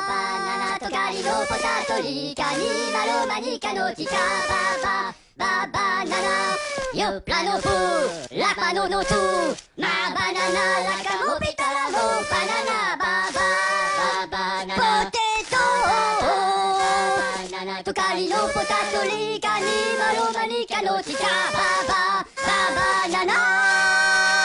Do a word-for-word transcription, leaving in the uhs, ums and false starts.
バナナトカリのポタトリカニマロマニカのチカババババナナヨプラノフラパノノトマバナナラカモピタラモバナナババババナナポテトバナナトカリのポタトリカニマロマニカのチカババババナナ